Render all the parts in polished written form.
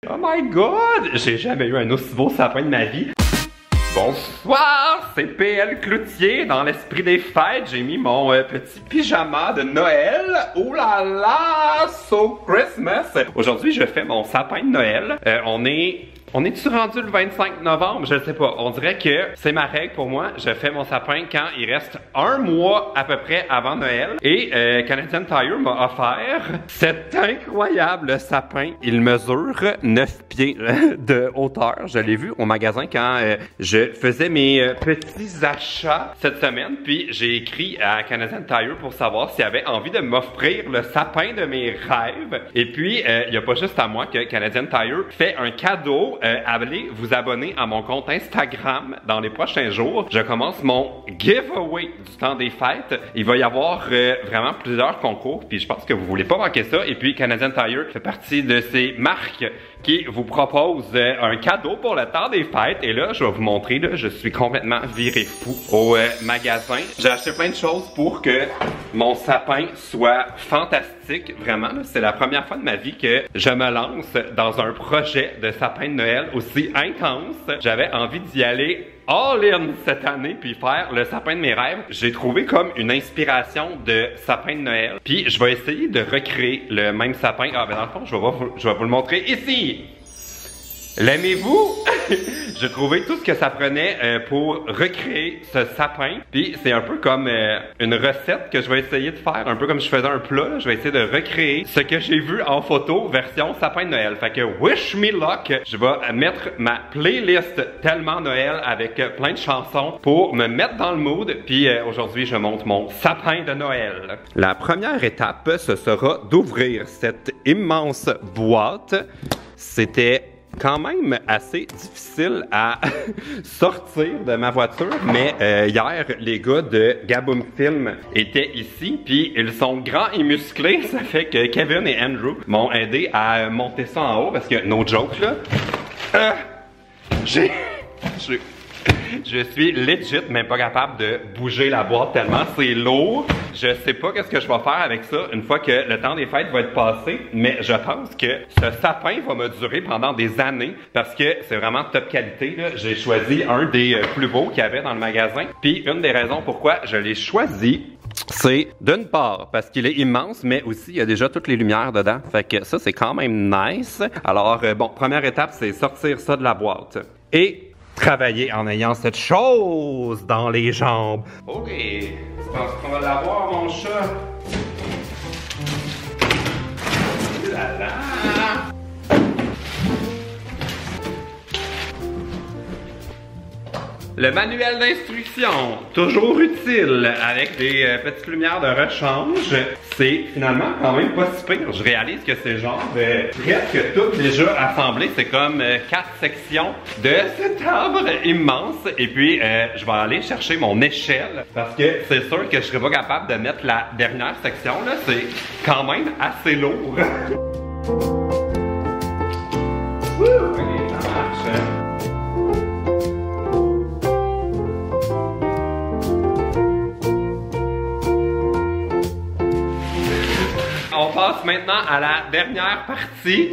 Oh my god! J'ai jamais eu un aussi beau sapin de ma vie. Bonsoir, c'est PL Cloutier. Dans l'esprit des fêtes, j'ai mis mon petit pyjama de Noël. Oh là là, so Christmas. Aujourd'hui, je fais mon sapin de Noël. On est-tu rendu le 25 novembre? Je ne sais pas. On dirait que c'est ma règle pour moi. Je fais mon sapin quand il reste un mois à peu près avant Noël. Et Canadian Tire m'a offert cet incroyable sapin. Il mesure 9 pieds de hauteur. Je l'ai vu au magasin quand je faisais mes petits achats cette semaine. Puis j'ai écrit à Canadian Tire pour savoir s'il avait envie de m'offrir le sapin de mes rêves. Et puis, il n'y a pas juste à moi que Canadian Tire fait un cadeau. Allez vous abonner à mon compte Instagram dans les prochains jours. Je commence mon giveaway du temps des fêtes. Il va y avoir vraiment plusieurs concours, puis je pense que vous voulez pas manquer ça. Et puis Canadian Tire fait partie de ces marques qui vous proposent un cadeau pour le temps des fêtes. Et là, je vais vous montrer, là, je suis complètement viré fou au magasin. J'ai acheté plein de choses pour que mon sapin soit fantastique. Vraiment, c'est la première fois de ma vie que je me lance dans un projet de sapin de Noël aussi intense. J'avais envie d'y aller all-in cette année puis faire le sapin de mes rêves. J'ai trouvé comme une inspiration de sapin de Noël. Puis je vais essayer de recréer le même sapin. Ah ben dans le fond, je vais vous le montrer ici. L'aimez-vous? J'ai trouvé tout ce que ça prenait pour recréer ce sapin. Puis c'est un peu comme une recette que je vais essayer de faire, un peu comme je faisais un plat. Là. Je vais essayer de recréer ce que j'ai vu en photo version sapin de Noël. Fait que wish me luck. Je vais mettre ma playlist tellement Noël avec plein de chansons pour me mettre dans le mood. Puis aujourd'hui, je monte mon sapin de Noël. La première étape, ce sera d'ouvrir cette immense boîte. C'était quand même assez difficile à sortir de ma voiture, mais hier, les gars de Gaboom Film étaient ici, puis ils sont grands et musclés, ça fait que Kevin et Andrew m'ont aidé à monter ça en haut, parce que, no joke là, je suis legit même pas capable de bouger la boîte tellement c'est lourd. Je sais pas qu'est-ce que je vais faire avec ça une fois que le temps des fêtes va être passé, mais je pense que ce sapin va me durer pendant des années parce que c'est vraiment top qualité. J'ai choisi un des plus beaux qu'il y avait dans le magasin. Puis une des raisons pourquoi je l'ai choisi, c'est d'une part parce qu'il est immense, mais aussi il y a déjà toutes les lumières dedans. Fait que ça c'est quand même nice. Alors bon, première étape c'est sortir ça de la boîte. Et travailler en ayant cette chose dans les jambes. Ok, tu penses qu'on va l'avoir, mon chat? Oh là là! Le manuel d'instruction, toujours utile, avec des petites lumières de rechange. C'est finalement quand même pas si pire. Je réalise que c'est genre presque tout déjà assemblé. C'est comme 4 sections de cet arbre immense. Et puis, je vais aller chercher mon échelle parce que c'est sûr que je serai pas capable de mettre la dernière section. Là, c'est quand même assez lourd. Ok, ça marche. On passe maintenant à la dernière partie.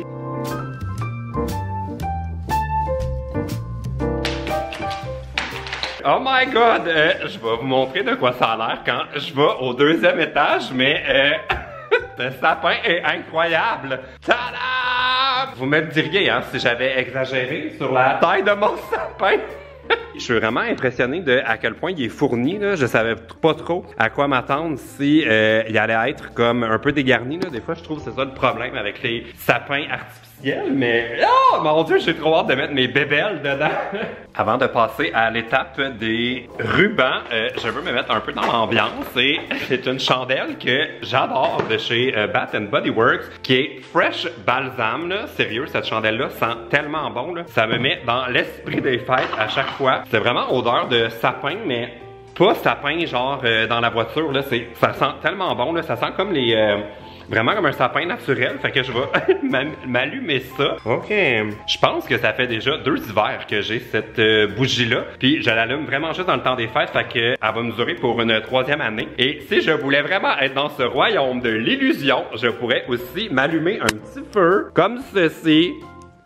Oh my god! Je vais vous montrer de quoi ça a l'air quand je vais au deuxième étage, mais ce sapin est incroyable! Tada! Vous me diriez hein, si j'avais exagéré sur la taille de mon sapin. Je suis vraiment impressionné de à quel point il est fourni. Là. Je savais pas trop à quoi m'attendre si il allait être comme un peu dégarni. Là. Des fois, je trouve que c'est ça le problème avec les sapins artificiels. Mais oh mon Dieu, j'ai trop hâte de mettre mes bébelles dedans. Avant de passer à l'étape des rubans, je veux me mettre un peu dans l'ambiance. Et c'est une chandelle que j'adore de chez Bath & Body Works qui est Fresh Balsam. Là. Sérieux, cette chandelle-là sent tellement bon. Là. Ça me met dans l'esprit des fêtes à chaque fois. C'est vraiment odeur de sapin, mais pas sapin genre dans la voiture. Là. Ça sent tellement bon. Là. Ça sent comme les... vraiment comme un sapin naturel, fait que je vais m'allumer ça. Ok. Je pense que ça fait déjà 2 hivers que j'ai cette bougie-là. Puis je l'allume vraiment juste dans le temps des fêtes, fait que elle va me durer pour une 3e année. Et si je voulais vraiment être dans ce royaume de l'illusion, je pourrais aussi m'allumer un petit feu comme ceci.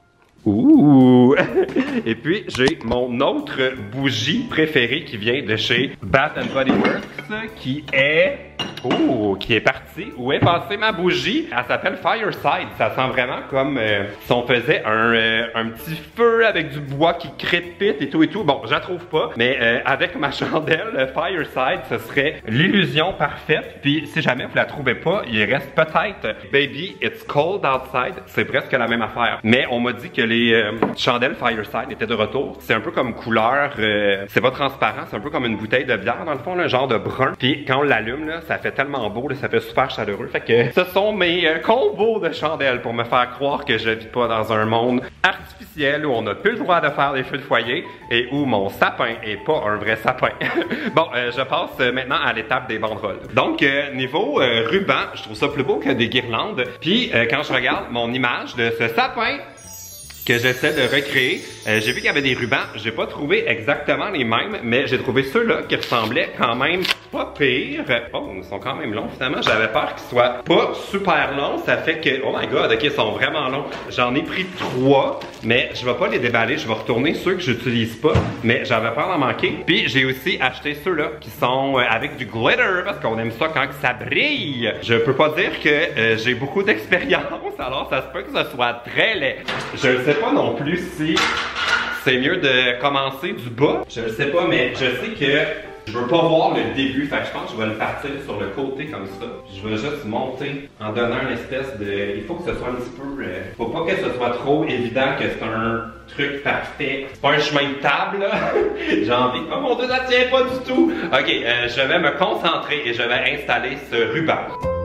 Ouh! Et puis, j'ai mon autre bougie préférée qui vient de chez Bath & Body Works, qui est... Oh, qui est partie. Où est passée ma bougie? Elle s'appelle Fireside. Ça sent vraiment comme si on faisait un petit feu avec du bois qui crépite et tout et tout. Bon, je la trouve pas, mais avec ma chandelle Fireside, ce serait l'illusion parfaite. Puis si jamais vous la trouvez pas, il reste peut-être Baby It's Cold Outside. C'est presque la même affaire. Mais on m'a dit que les chandelles Fireside étaient de retour. C'est un peu comme couleur, c'est pas transparent, c'est un peu comme une bouteille de bière dans le fond, un genre de brun. Puis quand on l'allume, là, ça fait tellement beau, là, ça fait super chaleureux. Fait que ce sont mes combos de chandelles pour me faire croire que je vis pas dans un monde artificiel où on n'a plus le droit de faire des feux de foyer et où mon sapin est pas un vrai sapin. Bon, je passe maintenant à l'étape des banderoles. Donc, niveau ruban, je trouve ça plus beau que des guirlandes. Puis, quand je regarde mon image de ce sapin que j'essaie de recréer, j'ai vu qu'il y avait des rubans. J'ai pas trouvé exactement les mêmes, mais j'ai trouvé ceux-là qui ressemblaient quand même pas pire. Oh, ils sont quand même longs finalement. J'avais peur qu'ils soient pas super longs. Ça fait que, oh my god, ok, ils sont vraiment longs. J'en ai pris 3, mais je vais pas les déballer. Je vais retourner ceux que j'utilise pas, mais j'avais peur d'en manquer. Puis j'ai aussi acheté ceux-là qui sont avec du glitter parce qu'on aime ça quand ça brille. Je peux pas dire que j'ai beaucoup d'expérience, alors ça se peut que ce soit très laid. Je ne sais pas non plus si c'est mieux de commencer du bas. Je ne sais pas, mais je sais que je veux pas voir le début. Fait que je pense que je vais le partir sur le côté comme ça. Je vais juste monter en donnant une espèce de... Il faut que ce soit un petit peu... faut pas que ce soit trop évident que c'est un truc parfait. C'est pas un chemin de table, là. J'ai envie... Oh mon Dieu, ça tient pas du tout! Ok, je vais me concentrer et je vais installer ce ruban.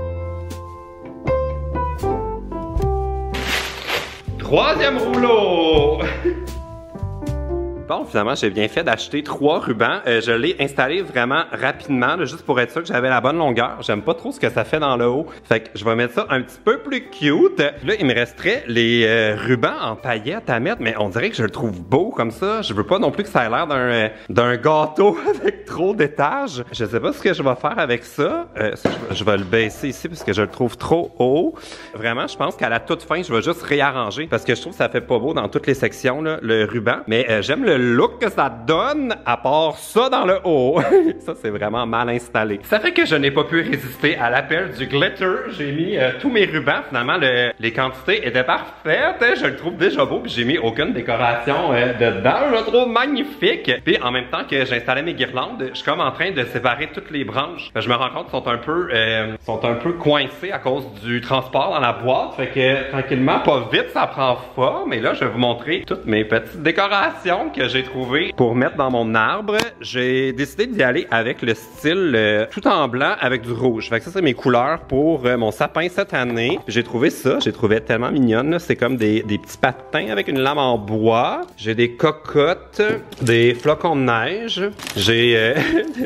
Troisième rouleau! Bon, finalement, j'ai bien fait d'acheter 3 rubans. Je l'ai installé vraiment rapidement, là, juste pour être sûr que j'avais la bonne longueur. J'aime pas trop ce que ça fait dans le haut. Fait que je vais mettre ça un petit peu plus cute. Là, il me resterait les rubans en paillettes à mettre, mais on dirait que je le trouve beau comme ça. Je veux pas non plus que ça ait l'air d'un gâteau avec trop d'étages. Je sais pas ce que je vais faire avec ça. Je vais le baisser ici parce que je le trouve trop haut. Vraiment, je pense qu'à la toute fin, je vais juste réarranger parce que je trouve que ça fait pas beau dans toutes les sections, là, le ruban. Mais j'aime le look que ça donne, à part ça dans le haut. Ça, c'est vraiment mal installé. Ça fait que je n'ai pas pu résister à l'appel du glitter. J'ai mis tous mes rubans. Finalement, les quantités étaient parfaites. Je le trouve déjà beau, puis j'ai mis aucune décoration dedans. Je le trouve magnifique. Puis en même temps que j'installais mes guirlandes, je suis comme en train de séparer toutes les branches. Je me rends compte qu'ils sont un peu coincés à cause du transport dans la boîte. Fait que tranquillement, pas vite, ça prend forme. Et là, je vais vous montrer toutes mes petites décorations que j'ai trouvé pour mettre dans mon arbre. J'ai décidé d'y aller avec le style tout en blanc avec du rouge. Fait que ça, c'est mes couleurs pour mon sapin cette année. J'ai trouvé ça, j'ai trouvé tellement mignonne. C'est comme des petits patins avec une lame en bois. J'ai des cocottes, des flocons de neige. J'ai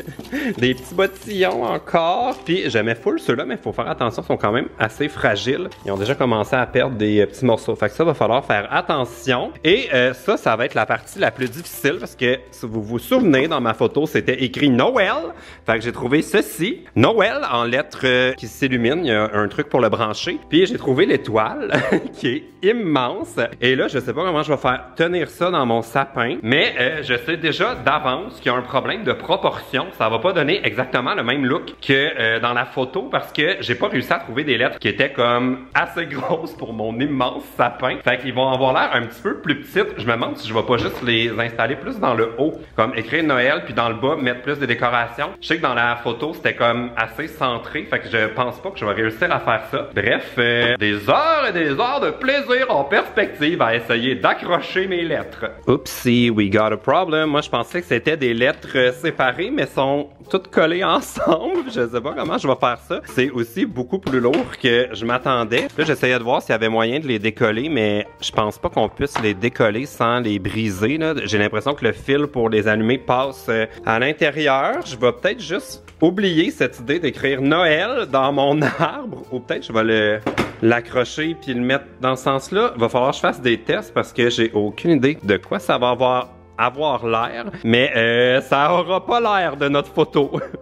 des petits bottillons encore. Puis j'aimais full ceux-là, mais il faut faire attention, ils sont quand même assez fragiles. Ils ont déjà commencé à perdre des petits morceaux. Fait que ça, va falloir faire attention. Et ça va être la partie la plus difficile parce que si vous vous souvenez, dans ma photo, c'était écrit Noël. Fait que j'ai trouvé ceci. Noël en lettres qui s'illuminent. Il y a un truc pour le brancher. Puis j'ai trouvé l'étoile qui est immense. Et là, je sais pas comment je vais faire tenir ça dans mon sapin. Mais je sais déjà d'avance qu'il y a un problème de proportion. Ça va pas donner exactement le même look que dans la photo parce que j'ai pas réussi à trouver des lettres qui étaient comme assez grosses pour mon immense sapin. Fait qu'ils vont avoir l'air un petit peu plus petites. Je me demande si je vais pas juste les installer plus dans le haut, comme écrire Noël, puis dans le bas, mettre plus de décorations. Je sais que dans la photo, c'était comme assez centré, fait que je pense pas que je vais réussir à faire ça. Bref, des heures et des heures de plaisir en perspective à essayer d'accrocher mes lettres. Oupsie, we got a problem. Moi, je pensais que c'était des lettres séparées, mais sont toutes collées ensemble. Je sais pas comment je vais faire ça. C'est aussi beaucoup plus lourd que je m'attendais. Là, j'essayais de voir s'il y avait moyen de les décoller, mais je pense pas qu'on puisse les décoller sans les briser, là. J'ai l'impression que le fil pour les allumer passe à l'intérieur. Je vais peut-être juste oublier cette idée d'écrire Noël dans mon arbre, ou peut-être je vais l'accrocher puis le mettre dans ce sens-là. Il va falloir que je fasse des tests parce que j'ai aucune idée de quoi ça va avoir l'air, mais ça aura pas l'air de notre photo.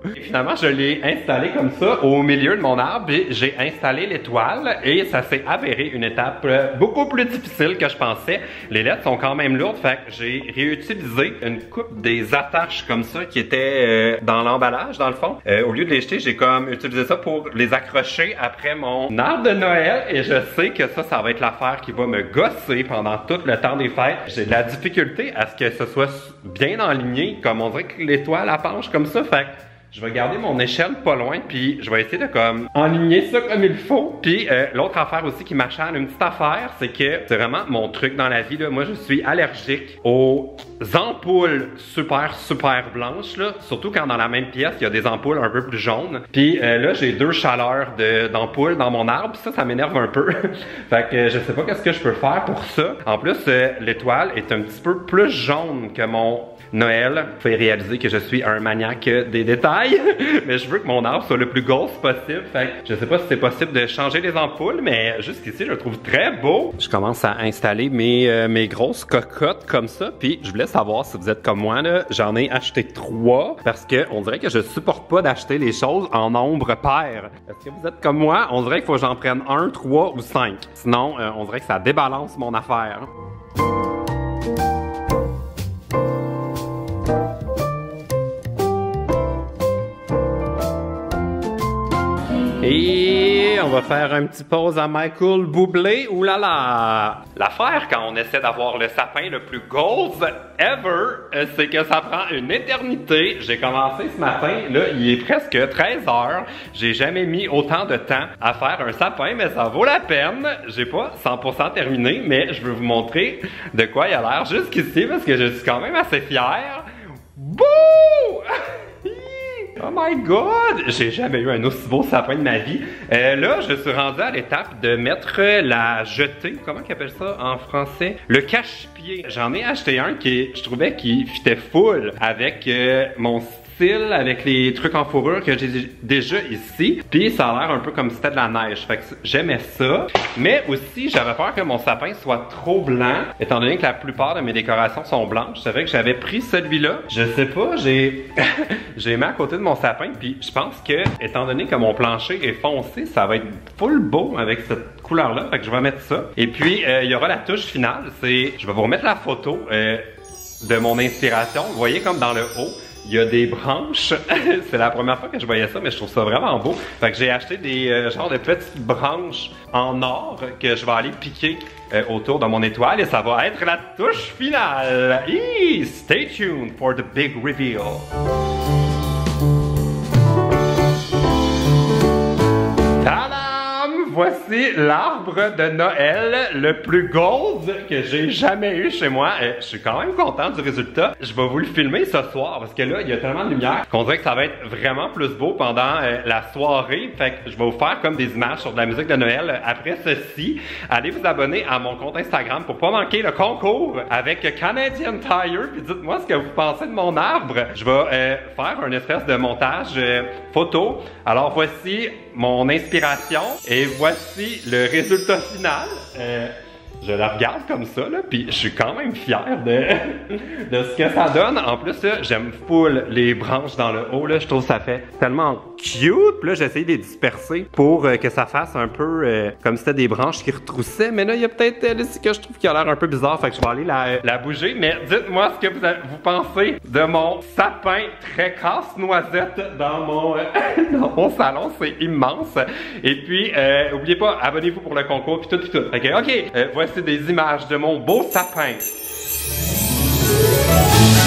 Et finalement, je l'ai installé comme ça au milieu de mon arbre et j'ai installé l'étoile et ça s'est avéré une étape beaucoup plus difficile que je pensais. Les lettres sont quand même lourdes, fait que j'ai réutilisé une coupe des attaches comme ça qui étaient dans l'emballage dans le fond. Au lieu de les jeter, j'ai comme utilisé ça pour les accrocher après mon arbre de Noël et je sais que ça va être l'affaire qui va me gosser pendant tout le temps des fêtes. J'ai de la difficulté à ce que ce soit bien enligné, comme on dirait que l'étoile penche comme ça, fait que je vais garder mon échelle pas loin, puis je vais essayer de comme enligner ça comme il faut. Puis l'autre affaire aussi qui m'acharne, une petite affaire, c'est que c'est vraiment mon truc dans la vie là. Moi, je suis allergique aux ampoules super blanches là. Surtout quand dans la même pièce, il y a des ampoules un peu plus jaunes. Puis là, j'ai 2 chaleurs d'ampoules dans mon arbre. Ça m'énerve un peu. Fait que je sais pas qu'est-ce que je peux faire pour ça. En plus, l'étoile est un petit peu plus jaune que mon Noël. Fait réaliser que je suis un maniaque des détails. Mais je veux que mon arbre soit le plus ghost possible. Fait que je sais pas si c'est possible de changer les ampoules, mais jusqu'ici, je le trouve très beau. Je commence à installer mes grosses cocottes comme ça. Puis je voulais savoir si vous êtes comme moi, là. J'en ai acheté 3 parce que on dirait que je supporte pas d'acheter les choses en nombre pair. Est-ce que vous êtes comme moi? On dirait qu'il faut que j'en prenne 1, 3 ou 5. Sinon, on dirait que ça débalance mon affaire. Et on va faire un petit pause à Michael Bublé. Ouh là là! L'affaire quand on essaie d'avoir le sapin le plus goals ever, c'est que ça prend une éternité. J'ai commencé ce matin, là, il est presque 13 heures. J'ai jamais mis autant de temps à faire un sapin, mais ça vaut la peine. J'ai pas 100% terminé, mais je veux vous montrer de quoi il a l'air jusqu'ici parce que je suis quand même assez fier. Bouh! Oh my god! J'ai jamais eu un aussi beau sapin de ma vie. Là, je suis rendu à l'étape de mettre la jetée. Comment qu'on appelle ça en français? Le cache-pied. J'en ai acheté un qui, je trouvais qu'il fitait full avec mon style, avec les trucs en fourrure que j'ai déjà ici. Puis ça a l'air un peu comme si c'était de la neige. Fait que j'aimais ça. Mais aussi, j'avais peur que mon sapin soit trop blanc. Étant donné que la plupart de mes décorations sont blanches. C'est vrai que j'avais pris celui-là. Je sais pas, j'ai mis à côté de mon sapin. Puis je pense que, étant donné que mon plancher est foncé, ça va être full beau avec cette couleur-là. Fait que je vais mettre ça. Et puis, il y aura la touche finale. Je vais vous remettre la photo de mon inspiration. Vous voyez comme dans le haut, il y a des branches. C'est la première fois que je voyais ça, mais je trouve ça vraiment beau. Fait que j'ai acheté des genres de petites branches en or que je vais aller piquer autour de mon étoile et ça va être la touche finale. Stay tuned for the big reveal. Voici l'arbre de Noël le plus gold que j'ai jamais eu chez moi. Je suis quand même content du résultat. Je vais vous le filmer ce soir parce que là, il y a tellement de lumière qu'on dirait que ça va être vraiment plus beau pendant la soirée. Fait que je vais vous faire comme des images sur de la musique de Noël après ceci. Allez vous abonner à mon compte Instagram pour pas manquer le concours avec Canadian Tire. Puis dites-moi ce que vous pensez de mon arbre. Je vais faire une espèce de montage photo. Alors voici mon inspiration et voici le résultat final. Je la regarde comme ça, là, puis je suis quand même fier de ce que ça donne. En plus, j'aime full les branches dans le haut, là. Je trouve que ça fait tellement cute. Puis là, j'ai essayé de les disperser pour que ça fasse un peu comme si c'était des branches qui retroussaient. Mais là, il y a peut-être ici que je trouve qu'il a l'air un peu bizarre. Fait que je vais aller la bouger. Mais dites-moi ce que vous pensez de mon sapin très casse-noisette dans mon salon. C'est immense. Et puis, n'oubliez pas, abonnez-vous pour le concours puis tout. Ok, voici des images de mon beau sapin.